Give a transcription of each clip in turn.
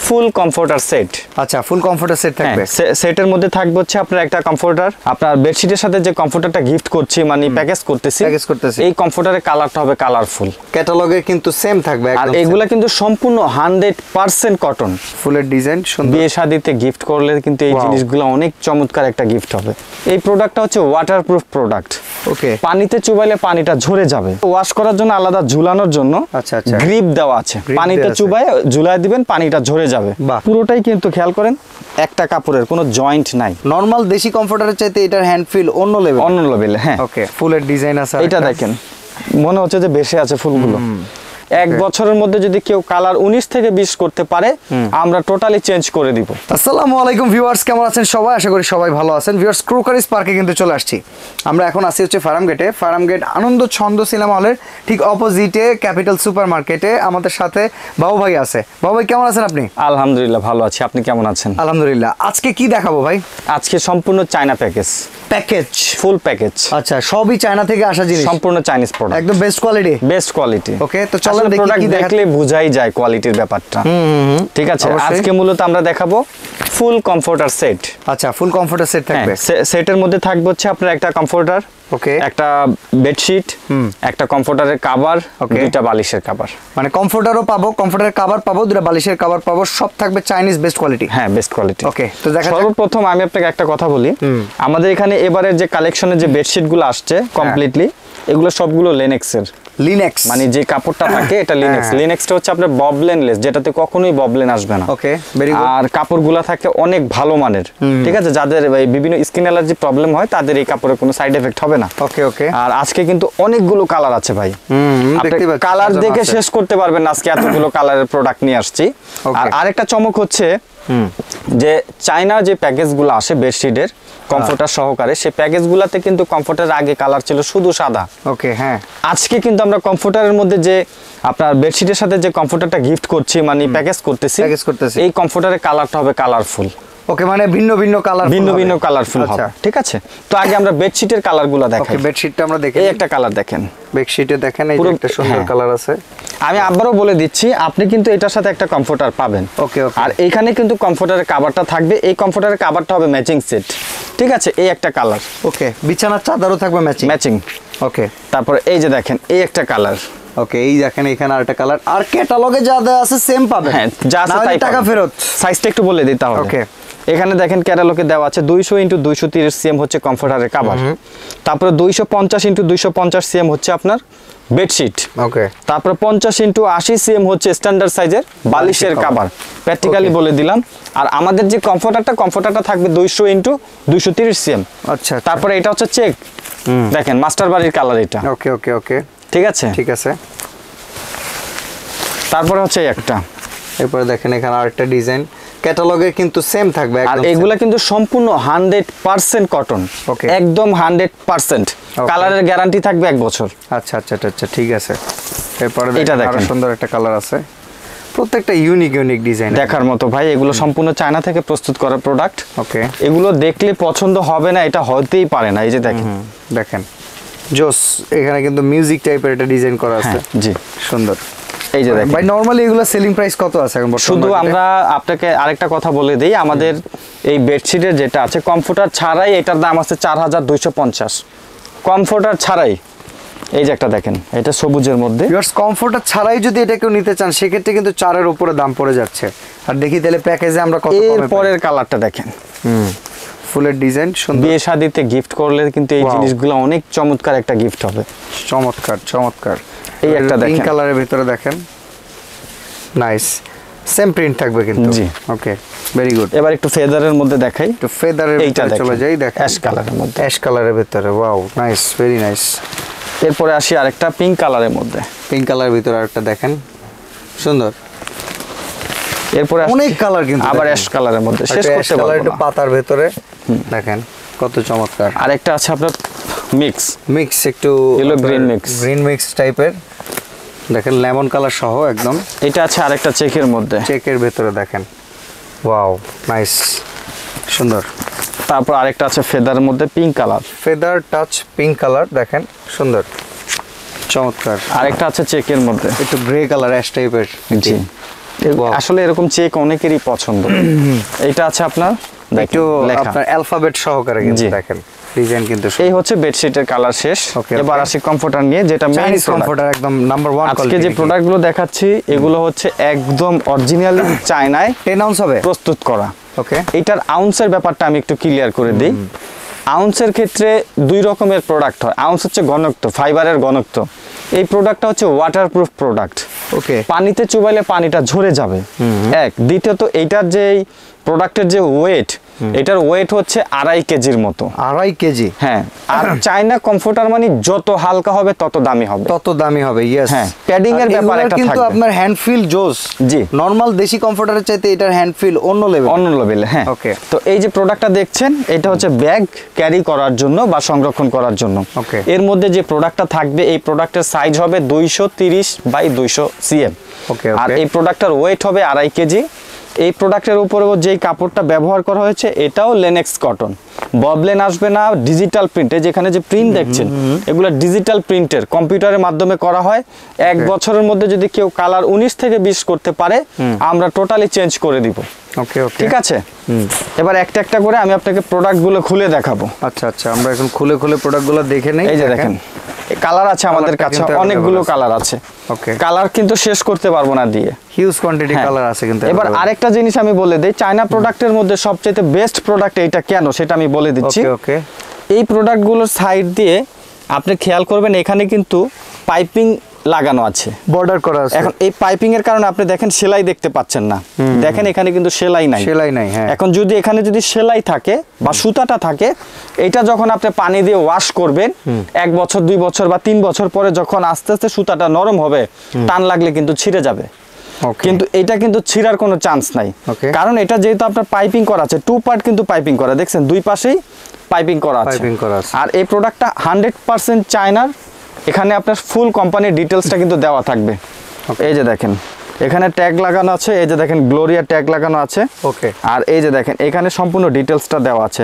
ফুল comforter set. আচ্ছা, ফুল comforter set থাকবে। সেটের মধ্যে থাকবে হচ্ছে আপনার একটা কমফোর্টার, আপনার বেডশিটের সাথে যে কমফোর্টারটা গিফট করছি মানে প্যাকেজ করতেছি, এই কমফোর্টারের কালারটা হবে কালারফুল। ক্যাটালগে কিন্তু সেম থাকবে একদম। আর এগুলা কিন্তু সম্পূর্ণ 100% কটন। ফুলের ডিজাইন সুন্দর। বিয়ে শাদিতে গিফট করলে কিন্তু এই জিনিসগুলো অনেক চমৎকার একটা গিফট হবে। এই প্রোডাক্টটা হচ্ছে ওয়াটারপ্রুফ প্রোডাক্ট। ওকে, পানিতে চুবাইলে পানিটা ঝরে যাবে। ওয়াশ করার জন্য আলাদা ঝুলানোর জন্য আচ্ছা আচ্ছা গ্রিপ দেওয়া আছে, পানিতে চুবাই ঝুলায় দিবেন, পানিটা ঝরে যাবে। পুরোটাই কিন্তু খেয়াল করেন একটা কাপড়ের কোনো জয়েন্ট নাই। নরমাল দেশি কমফোর্টারের চাইতে এটার হ্যান্ড ফিল অন্য লেভেলে। হ্যাঁ, ওকে, ফুলের ডিজাইন আছে। এটা দেখেন মনে হচ্ছে যে বেশি আছে ফুলগুলো। এক বছরের মধ্যে যদি কেউ কালার 19 থেকে 20 করতে পারে আমরা টোটালি চেঞ্জ করে দিব। আসসালামু আলাইকুম ভিউয়ার্স, কেমন আছেন সবাই? আশা করি সবাই ভালো আছেন। ভিউয়ার্স, ক্রোকারিজ পার্কে কিন্তু চলে আসছি। আমরা এখন আসি হচ্ছে ফার্মগেট আনন্দ ছন্দ সিনেমা হলের ঠিক অপোজিটে ক্যাপিটাল সুপার মার্কেটে। আমাদের সাথে বাবু ভাই আছে। বাবু ভাই কেমন আছেন আপনি? আলহামদুলিল্লাহ ভালো আছি, আপনি কেমন আছেন? আলহামদুলিল্লাহ। আজকে কি দেখাবো ভাই? আজকে সম্পূর্ণ চায়না প্যাকেজ, ফুল প্যাকেজ। আচ্ছা, সবই চায়না থেকে আসা জিনিস, সম্পূর্ণ চাইনিজ প্রোডাক্ট, একদম বেস্ট কোয়ালিটি। ওকে, তো চলেন দেখলে বোঝাই যায় কোয়ালিটির ব্যাপারটা। ঠিক আছে, আজকে মূলত আমরা দেখাবো ফুল কমফোর্টার সেট। আচ্ছা, ফুল কমফোর্টার সেট থাকবে। সেটের মধ্যে থাকবে হচ্ছে আপনার একটা কমফোর্টার, ওকে, একটা বেডশিট, একটা কমফোর্টারের কভার, দুইটা বালিশের কভার। মানে কমফোর্টারও পাবো, কমফোর্টারের কভার পাবো, দুটো বালিশের কভার পাবো, সব থাকবে চাইনিজ বেস্ট কোয়ালিটি। হ্যাঁ, বেস্ট কোয়ালিটি। ওকে, তো দেখা যাক। সর্বপ্রথম আমি আপনাকে একটা কথা বলি, আমাদের এখানে এবারের যে কালেকশনের যে বেডশিট গুলো আসছে কমপ্লিটলি এগুলো সবগুলো লিনেক্সের। লিনেক্স মানে যে কাপড়টা থাকে এটা লিনেক্স। লিনেক্সটা হচ্ছে আপনার ববলেনলেস, যেটাতে কখনোই ববলেন আসবে না। ওকে, ভেরি গুড। আর কাপড়গুলো থাকে অনেক ভালো মানের। ঠিক আছে, যাদের বিভিন্ন স্কিন অ্যালার্জি প্রবলেম হয় তাদের এই কাপড়ের কোনো সাইড এফেক্ট হবে না। ওকে ওকে। আর আজকে কিন্তু অনেকগুলো কালার আছে ভাই, কালার দেখে শেষ করতে পারবেন না, আজকে এতগুলো কালারের প্রোডাক্ট নিয়ে আসছি। আর আরেকটা চমক হচ্ছে যে চায়নার যে প্যাকেজগুলো আসে বেডশিটের কমফোর্টার সহকারে, সেই প্যাকেজগুলোতে কিন্তু কমফোর্টারের আগে কালার ছিল শুধু সাদা। ওকে, হ্যাঁ। আজকে কিন্তু আমরা কমফোর্টারের মধ্যে যে আপনার বেডশিটের সাথে যে কমফোর্টারটা গিফট করছি মানে প্যাকেজ করতেছি, এই কমফোর্টারের কালারটা হবে কালারফুল। ওকে, মানে ভিন্ন ভিন্ন কালারফুল হবে। ঠিক আছে, তো আগে আমরা বেডশিটের কালারগুলো দেখাই। ওকে, বেডশিটটা আমরা দেখি। এই একটা কালার দেখেন, বেডশিটে দেখেন, এই যে একটা সুন্দর কালার আছে। আমি আবারও বলে দিচ্ছি, আপনি কিন্তু এটার সাথে একটা কমফোর্টার পাবেন। ওকে ওকে। আর এইখানে কিন্তু কমফোর্টারের কভারটা থাকবে, এই কমফোর্টারের কভারটা হবে ম্যাচিং সেট। ঠিক আছে, এই একটা কালার। ওকে, বিছানার চাদরও থাকবে ম্যাচিং। ওকে, তারপরে এই যে দেখেন এই একটা কালার। ওকে, এই দেখেন এখানে আরেকটা কালার। আর ক্যাটালগে যা দেওয়া আছে সেম পাবেন। হ্যাঁ, যা আছে তাই, টাকা ফেরত। সাইজটা একটু বলে দিতে হবে। ওকে, এখানে দেখেন ক্যাটালগে দেওয়া আছে 200x230 সিএম হচ্ছে কমফোর্টারের কভার, তারপরে 250x250 সিএম হচ্ছে আপনার বেডশিট। ওকে, তারপরে 50x80 সিএম হচ্ছে স্ট্যান্ডার্ড সাইজের বালিশের কভার। প্র্যাকটিক্যালি বলে দিলাম। আর আমাদের যে কমফোর্টারটা থাকবে 200x230 সিএম। আচ্ছা, তারপরে এটা হচ্ছে চেক, দেখেন মাস্টার বাড়ির কালার এটা। ওকে ওকে ওকে, ঠিক আছে ঠিক আছে। তারপরে হচ্ছে একটা, এরপরে দেখেন এখানে আরেকটা ডিজাইন, ক্যাটালগে কিন্তু সেম থাকবে একদম। আর এগুলা কিন্তু সম্পূর্ণ 100% কটন। ওকে, একদম 100%। কালারের গ্যারান্টি থাকবে 1 বছর। আচ্ছা আচ্ছা আচ্ছা, ঠিক আছে। এরপরে এটা দেখেন সুন্দর একটা কালার আছে, প্রত্যেকটা ইউনিক ডিজাইন দেখার মতো ভাই। এগুলো সম্পূর্ণ চায়না থেকে প্রস্তুত করা প্রোডাক্ট। ওকে, এগুলো দেখলে পছন্দ হবে না এটা হতেই পারে না। এই যে দেখেন জোস, এখানে কিন্তু মিউজিক টাইপের একটা ডিজাইন করা আছে। জি, সুন্দর। এই যে দেখেন ভাই, নরমালি এগুলো সেলিং প্রাইস কত আছে এখন বর্তমানে? শুধু আমরা আপনাকে আরেকটা কথা বলে দেই, আমাদের এই বেডশিটের যেটা আছে কমফোর্টার ছাড়াই এটার দাম আছে 4250। কমফোর্টার ছাড়াই এই যে একটা দেখেন, এটা সবুজের মধ্যে। ভিউয়ার্স, কমফোর্টার ছাড়াই যদি এটা কেউ নিতে চান সেক্ষেত্রে কিন্তু 4 এর উপরে দাম পড়ে যাচ্ছে। আর দেখি তাহলে প্যাকেজে আমরা কত কমে। এর পরের কালারটা দেখেন, ফুলের ডিজাইন সুন্দর। বিয়ে শাদিতে গিফট করলে কিন্তু এই জিনিসগুলো অনেক চমৎকার একটা গিফট হবে। চমৎকার। এই একটা দেখেন, পিঙ্ক কালারের ভিতরে দেখেন, নাইস, সেম প্রিন্ট থাকবে কিন্তু। জি, ওকে, ভেরি গুড। এবার একটু ফেদারের মধ্যে দেখাই। একটু ফেদারের ভিতরে চলে যাই। দেখেন অ্যাশ কালারের মধ্যে, অ্যাশ কালারের ভিতরে, ওয়াও, নাইস, ভেরি নাইস। এরপরে আসি আরেকটা পিঙ্ক কালারের মধ্যে। পিঙ্ক কালারের ভিতরে আরেকটা দেখেন, সুন্দর। এরপরে অনেক কালার কিন্তু আবার অ্যাশ কালারের মধ্যে, শেষ করতে পারবো না। একটু পাতার ভিতরে দেখেন কত চমৎকার। আরেকটা আছে আপনার মিক্স একটু ইয়েলো গ্রিন মিক্স টাইপের, দেখেন লেমন কালার সহ একদম। এটা আছে আরেকটা চেকের মধ্যে, চেকের ভিতরে দেখেন, ওয়াও, নাইস, সুন্দর। তারপর আরেকটা আছে ফেদারের মধ্যে pink colour, feather touch pink colour, দেখেন সুন্দর, চমৎকার। আরেকটা আছে চেকের মধ্যে একটু গ্রে কালার, অ্যাশ টাইপের। জি, আসলে এরকম চেক অনেকেরই পছন্দ। এটা আছে আপনার একটু আপনার অ্যালফাবেট সহকারে কিন্তু দেখেন ডিজাইন কিন্তু এই হচ্ছে বেডশিটের কালার শেষ। এবার আসি কমফোর্টার নিয়ে, যেটা মেইন কমফোর্টার একদম নাম্বার 1 আজকে যে প্রোডাক্টগুলো দেখাচ্ছি এগুলো হচ্ছে একদম অরিজিনালি চায়নায় 10 আউন্স হবে প্রস্তুত করা। ওকে, এটার আউন্সের ব্যাপারটা আমি একটু ক্লিয়ার করে দিই। আউন্সের ক্ষেত্রে দুই রকমের প্রোডাক্ট হয়। আউন্স হচ্ছে ঘনত্ব, ফাইবারের ঘনত্ব। এই প্রোডাক্টটা হচ্ছে ওয়াটারপ্রুফ প্রোডাক্ট। ওকে, পানিতে চুবাইলে পানিটা ঝরে যাবে এক। দ্বিতীয়ত এইটার যে প্রোডাক্টের যে ওয়েট, এটার ওয়েট হচ্ছে 2.5 কেজির মতো। 2.5 কেজি? হ্যাঁ। আর চায়না কমফোর্টার মানে যত হালকা হবে তত দামি হবে, তত দামি হবে। ইয়েস, হ্যাঁ। প্যাডিং এর ব্যাপার একটা থাকবে, কিন্তু আপনার হ্যান্ড ফিল জোস। জি, নরমাল দেশি কমফোর্টারের চাইতে এটার হ্যান্ড ফিল অন্য লেভেল, অন্য লেভেল। হ্যাঁ, ওকে। তো এই যে প্রোডাক্টটা দেখছেন এটা হচ্ছে ব্যাগ ক্যারি করার জন্য বা সংরক্ষণ করার জন্য। ওকে, এর মধ্যে যে প্রোডাক্টটা থাকবে এই প্রোডাক্টের সাইজ হবে 230 বাই 200 সিএম। ওকে, আর এই প্রোডাক্টটার ওয়েট হবে 2.5 কেজি। এই প্রোডাক্টের উপরেও যেই কাপড়টা ব্যবহার করা হয়েছে এটাও লেনেক্স কটন, ববলেন আসবে না। ডিজিটাল প্রিন্টে যেখানে যে প্রিন্ট দেখছেন এগুলো ডিজিটাল প্রিন্টের কম্পিউটারের মাধ্যমে করা হয়। 1 বছরের মধ্যে যদি কেউ কালার 19 থেকে 20 করতে পারে আমরা টোটালি চেঞ্জ করে দিব। ওকে ওকে, ঠিক আছে। এবার একটা একটা করে আমি আপনাকে প্রোডাক্টগুলো খুলে দেখাবো। আচ্ছা আচ্ছা, আমরা এখন খুলে খুলে প্রোডাক্টগুলো দেখে নেই। এই যে দেখেন কালার আছে আমাদের কাছে, অনেকগুলো কালার আছে। ওকে, কালার কিন্তু শেষ করতে পারবো না দিয়ে, হিউজ কোয়ান্টিটি কালার আছে কিন্তু। এবার আরেকটা জিনিস আমি বলে দেই, চায়না প্রোডাক্টের মধ্যে সবচেয়ে বেস্ট প্রোডাক্ট এইটা কেন সেটা আমি বলে দিচ্ছি। ওকে, এই প্রোডাক্টগুলোর সাইড দিয়ে আপনি খেয়াল করবেন এখানে কিন্তু পাইপিং লাগানো আছে, বর্ডার করা আছে। এখন এই পাইপিং এর কারণে আপনি দেখেন সেলাই দেখতে পাচ্ছেন না, দেখেন এখানে কিন্তু সেলাই নাই, সেলাই নাই। হ্যাঁ, এখন যদি এখানে যদি সেলাই থাকে বা সুতাটা থাকে, এটা যখন আপনি পানি দিয়ে ওয়াশ করবেন 1 বছর 2 বছর বা 3 বছর পরে যখন আস্তে আস্তে সুতাটা নরম হবে, টান লাগলে কিন্তু ছিঁড়ে যাবে। কিন্তু এটা কিন্তু ছিঁড়ার কোনো চান্স নাই, কারণ এটা যেহেতু আপনার পাইপিং করা আছে, 2 পার্ট কিন্তু পাইপিং করা, দেখছেন দুই পাশেই পাইপিং করা আছে। আর এই প্রোডাক্টটা 100% চায়নার। এখানে আপনার ফুল কোম্পানির ডিটেলসটা কিন্তু দেওয়া থাকবে। এই যে দেখেন এখানে ট্যাগ লাগানো আছে, এই যে দেখেন গ্লোরিয়া ট্যাগ লাগানো আছে। ওকে, আর এই যে দেখেন এখানে সম্পূর্ণ ডিটেলসটা দেওয়া আছে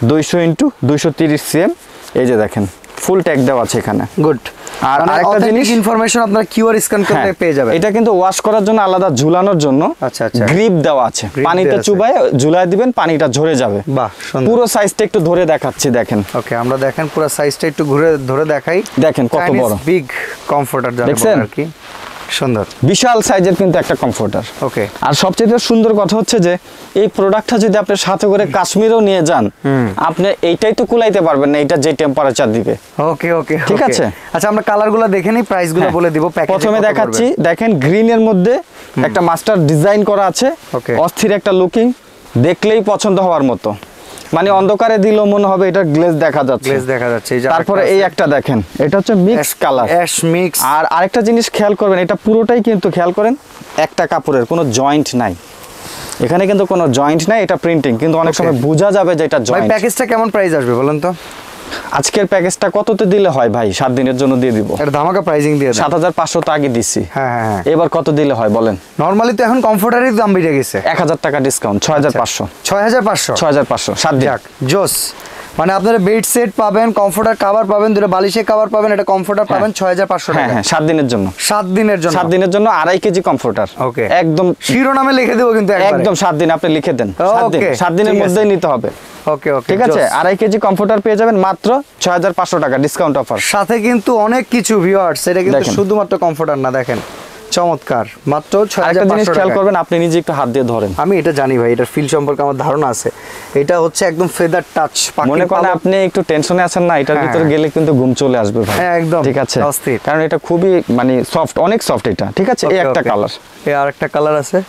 200x230 সিএম। এই যে দেখেন ফুল ট্যাগ দেওয়া আছে এখানে। গুড। আর আরেকটা জিনিস ইনফরমেশন আপনারা কিউআর স্ক্যান করলে পেয়ে যাবেন। এটা কিন্তু ওয়াশ করার জন্য আলাদা ঝুলানোর জন্য আচ্ছা আচ্ছা গ্রিপ দেওয়া আছে, পানিতে চুবায় ঝুলায় দিবেন, পানিটা ঝরে যাবে। বাহ, সুন্দর। পুরো সাইজটা একটু ধরে দেখাচ্ছি, দেখেন। ওকে, আমরা দেখেন পুরো সাইজটা একটু ধরে দেখাই। দেখেন কত বড় বিগ কমফোর্টার, দেখছেন আর কি সুন্দর, বিশাল সাইজের কিন্তু একটা কমফোর্টার। ওকে, আর সবচেয়ে সুন্দর কথা হচ্ছে যে এই প্রোডাক্টটা যদি আপনি সাথে করে কাশ্মীরেও নিয়ে যান, আপনি এইটাই তো কুলাইতে পারবেন না, এটা যে টেম্পারেচার দিবে। ওকে ওকে, ঠিক আছে। আচ্ছা, আমরা কালারগুলো দেখে নিই, প্রাইসগুলো বলে দিব। প্রথমে দেখাচ্ছি, দেখেন গ্রিনের মধ্যে একটা মাস্টার ডিজাইন করা আছে, অস্থির একটা লুকিং, দেখলেই পছন্দ হওয়ার মতো, মানে অন্ধকারে দিলেও মনে হবে এটা গ্লেজ দেখা যাচ্ছে। তারপরে এই একটা দেখেন, এটা হচ্ছে মিক্স কালার, অ্যাশ মিক্স। আর আরেকটা জিনিস খেয়াল করবেন, এটা পুরোটাই কিন্তু খেয়াল করেন একটা কাপড়ের, কোনো জয়েন্ট নাই এখানে, কিন্তু কোনো জয়েন্ট নাই, এটা প্রিন্টিং, কিন্তু অনেক সময় বোঝা যাবে যে এটা জয়েন্ট। প্যাকেজটা কেমন প্রাইস আসবে বলেন তো? আজকের প্যাকেজটা কততে দিলে হয় ভাই? 7 দিনের জন্য দিয়ে দিব। এটা ধামাকা প্রাইসিং দিয়ে দেন। 7500 তো আগে দিছি। হ্যাঁ হ্যাঁ, এবার কত দিলে হয় বলেন? নরমালি তো এখন কমফোর্টারের দাম বেড়ে গেছে, 1000 টাকা ডিসকাউন্ট, 6500। 6500 7 দিন। জোস, মানে আপনারা বেড সেট পাবেন, কমফোর্টার কভার পাবেন, দুটো বালিশের কভার পাবেন, এটা কমফোর্টার পাবেন 6500 টাকা। হ্যাঁ, 7 দিনের জন্য। 7 দিনের জন্য 7 দিনের জন্য 2.5 কেজি কমফোর্টার। ওকে, একদম শিরোনামে লিখে দেব কিন্তু একদম 7 দিন আপনি লিখে দেন। 7 দিনের মধ্যেই নিতে হবে। ওকে ওকে, ঠিক আছে। 2.5 কেজি কমফোর্টার পেয়ে যাবেন মাত্র 6500 টাকা ডিসকাউন্ট অফার। সাথে কিন্তু অনেক কিছু ভিউয়ার্স, এটা কিন্তু শুধুমাত্র কমফোর্টার না, দেখেন চমৎকার, মাত্র 6500 খেয়াল করবেন, আপনি নিজে একটু হাত দিয়ে ধরেন। আমি এটা জানি ভাই, এটার ফিল সম্পর্কে আমার ধারণা আছে। এটা হচ্ছে একদম ফেদার টাচ। মনে করেন আপনি একটু টেনশনে আছেন না, এটার ভিতরে গেলে কিন্তু ঘুম চলে আসবে ভাই। হ্যাঁ একদম, ঠিক আছে, কারণ এটা খুবই মানে সফট, অনেক সফট এটা। ঠিক আছে, এই একটা কালার, এই আরেকটা কালার আছে।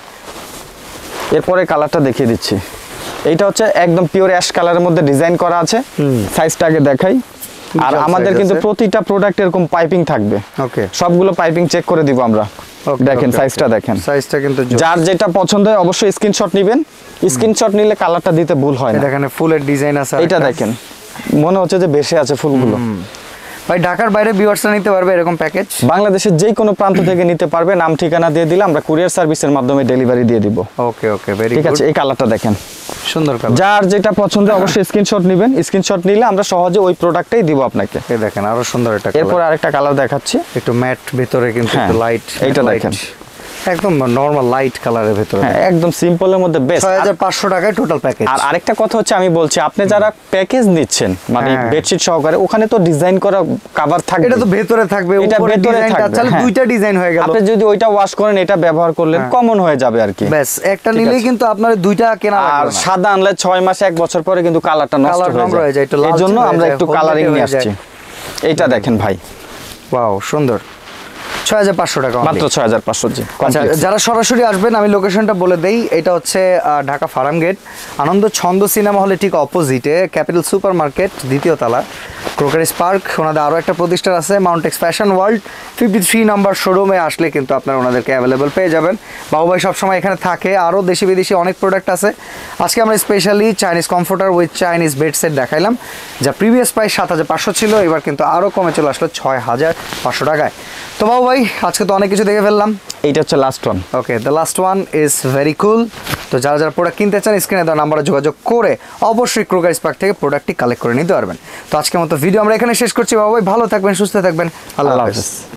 এরপরে কালারটা দেখিয়ে দিচ্ছি। এইটা হচ্ছে একদম পিওর অ্যাশ কালারের মধ্যে ডিজাইন করা আছে। সাইজটা আগে দেখাই। আর আমাদের কিন্তু প্রতিটা প্রোডাক্ট এরকম পাইপিং থাকবে। ওকে, সবগুলো পাইপিং চেক করে দিব আমরা। দেখেন সাইজটা, দেখেন সাইজটা কিন্তু যার যেটা পছন্দ হয় অবশ্যই স্ক্রিনশট নেবেন। স্ক্রিনশট নিলে কালারটা দিতে ভুল হয় না। এখানে ফুলের ডিজাইন আছে, এটা দেখেন মনে হচ্ছে যে বেশি আছে ফুলগুলো। ভাই ঢাকার বাইরে ভিউয়ার্সরা নিতে পারবে এরকম প্যাকেজ? বাংলাদেশের যে কোনো প্রান্ত থেকে নিতে পারবে, নাম ঠিকানা দিয়ে দিলে আমরা কুরিয়ার সার্ভিসের মাধ্যমে ডেলিভারি দিয়ে দিব। Okay okay, very good. ঠিক আছে, এই কালারটা দেখেন সুন্দর কালার। যার যেটা পছন্দ অবশ্যই স্ক্রিনশট নেবেন। স্ক্রিনশট নিলে আমরা সহজে ওই প্রোডাক্টটাই দিব আপনাকে। এই দেখেন আরো সুন্দর একটা কালার। এরপর আরেকটা কালার দেখাচ্ছি, একটু ম্যাট ভিতরে কিন্তু একটু লাইট। এইটা দেখেন একদম নরমাল লাইট কালারের ভিতরে, হ্যাঁ একদম সিম্পলের মধ্যে বেস্ট। 6500 টাকায় টোটাল প্যাকেজ। আর আরেকটা কথা হচ্ছে আমি বলছি, আপনি যারা প্যাকেজ নিচ্ছেন মানে বেডশিট সহকারে, ওখানে তো ডিজাইন করা কভার থাকবে, এটা তো ভেতরে থাকবে, এটা উপরে ভেতরে ডিজাইনটা থাকবে, চাইলে হ্যাঁ। দুইটা ডিজাইন হয়ে গেল। আপনি যদি ওইটা ওয়াশ করেন, এটা ব্যবহার করলেন, কমন হয়ে যাবে আর কি। ব্যাস একটা নিলেই কিন্তু আপনার দুইটা কেনা লাগবে আর না। সাদা আনলে 6 মাস 1 বছর পরে কিন্তু কালারটা নষ্ট হয়ে যায়, একটু লালচে এর জন্য হয়ে আমরা যায়, একটু হলদেটে কালারিং হয়ে নিয়ে যায়। আসছি। এইটা দেখেন ভাই, ওয়াও সুন্দর, 6500 টাকা মাত্র 6500 জি। আচ্ছা, যারা সরাসরি আসবেন আমি লোকেশনটা বলে দেই, এটা হচ্ছে ঢাকা ফার্মগেট, আনন্দ ছন্দ সিনেমা হলে ঠিক অপোজিটে, ক্যাপিটাল সুপার মার্কেট, দ্বিতীয় তলা, ক্রোকারিস পার্ক। ওনাদের আরও একটা প্রতিষ্ঠান আছে মাউন্টেক্স ফ্যাশন ওয়ার্ল্ড, 53 নম্বর শোরুমে আসলে কিন্তু আপনারা ওনাদেরকে অ্যাভেলেবল পেয়ে যাবেন। বাবু ভাই সবসময় এখানে থাকে, আরও দেশি বিদেশি অনেক প্রোডাক্ট আছে। আজকে আমরা specially Chinese comforter with Chinese bed set দেখাইলাম, যা প্রিভিয়াস প্রাইস 7500 ছিল, এবার কিন্তু আরও কমে চলে আসলো 6500 টাকায়। তো বাবু ভাই আজকে তো অনেক কিছু দেখে ফেললাম, এইটা হচ্ছে last one. Okay, the last one is very cool. তো যারা যারা প্রোডাক্ট কিনতে চান স্ক্রিনে দেওয়া নাম্বারে যোগাযোগ করে অবশ্যই ক্রোকারিস পার্ক থেকে প্রোডাক্টটি কালেক্ট করে নিতে পারবেন। তো আজকের মতো ভিডিও আমরা এখানে শেষ করছি। বাবু ভাই ভালো থাকবেন, সুস্থ থাকবেন, আল্লাহ হাফেজ।